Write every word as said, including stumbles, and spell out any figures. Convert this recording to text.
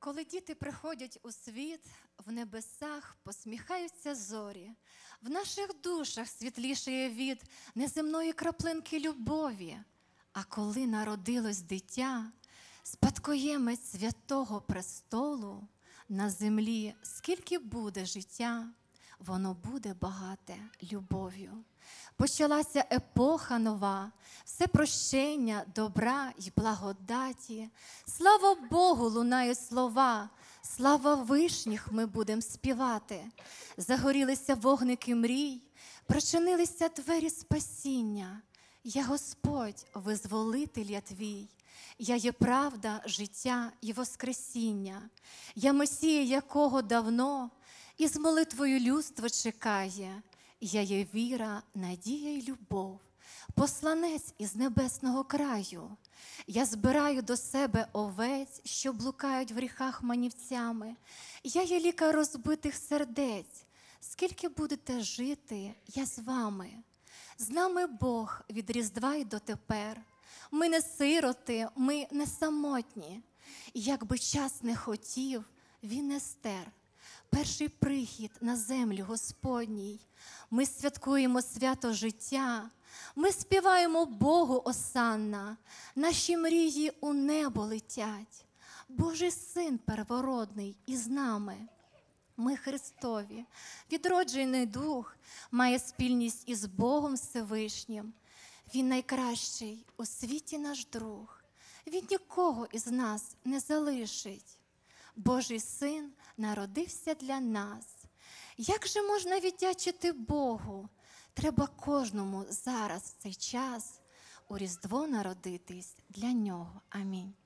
Коли діти приходять у світ, в небесах посміхаються зорі, в наших душах світлішає від неземної краплинки любові. А коли народилось дитя, спадкоємець святого престолу, на землі скільки буде життя, воно буде багате любов'ю. Почалася епоха нова, все прощення, добра й благодаті. Слава Богу, лунають слова, слава вишніх ми будем співати. Загорілися вогники мрій, причинилися двері спасіння. Я Господь, визволитель я твій, я є правда, життя і воскресіння. Я Месія, якого давно із молитвою людство чекає. Я є віра, надія й любов, посланець із небесного краю. Я збираю до себе овець, що блукають в гріхах манівцями. Я є лікар розбитих сердець. Скільки будете жити, я з вами. З нами Бог від Різдва й дотепер. Ми не сироти, ми не самотні. І як би час не хотів, він не стер. Перший прихід на землю Господній. Ми святкуємо свято життя. Ми співаємо Богу осанна. Наші мрії у небо летять. Божий Син первородний із нами. Ми Христові. Відроджений Дух має спільність із Богом Всевишнім. Він найкращий у світі наш друг. Він нікого із нас не залишить. Божий Син народився для нас. Як же можна віддячити Богу? Треба кожному зараз в цей час у Різдво народитись для Нього. Амінь.